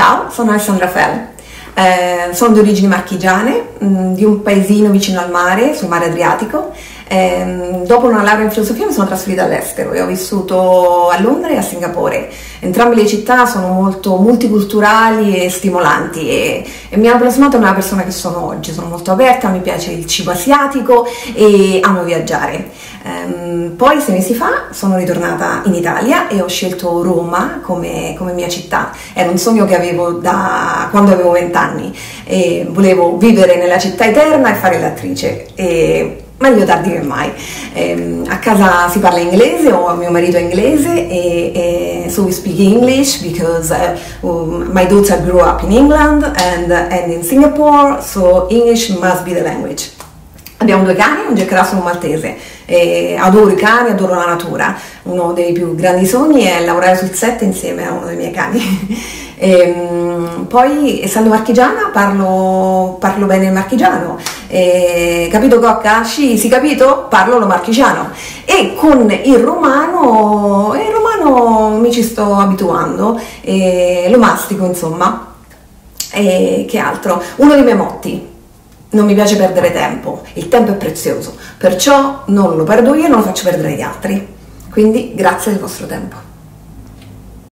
Ciao, sono Alessandra Fel, sono di origini marchigiane, di un paesino vicino al mare, sul mare Adriatico. Dopo una laurea in filosofia mi sono trasferita all'estero e ho vissuto a Londra e a Singapore. Entrambe le città sono molto multiculturali e stimolanti e mi hanno plasmato nella persona che sono oggi. Sono molto aperta, mi piace il cibo asiatico e amo viaggiare. Poi 6 mesi fa sono ritornata in Italia e ho scelto Roma come mia città. Era un sogno che avevo da quando avevo 20 anni e volevo vivere nella città eterna e fare l'attrice. Meglio tardi che mai. A casa si parla inglese, mio marito è inglese, so we speak English because my daughter grew up in England and in Singapore, so English must be the language. Abbiamo 2 cani, un Jack Russell e un Maltese. Adoro i cani, adoro la natura. Uno dei più grandi sogni è lavorare sul set insieme a uno dei miei cani. Poi, essendo marchigiana, parlo bene il marchigiano. Capito Cocca? Sì, capito? Parlo lo marchigiano. E con il romano mi ci sto abituando, lo mastico insomma. Che altro? Uno dei miei motti: non mi piace perdere tempo, il tempo è prezioso, perciò non lo perdo io e non lo faccio perdere agli altri. Quindi grazie del vostro tempo.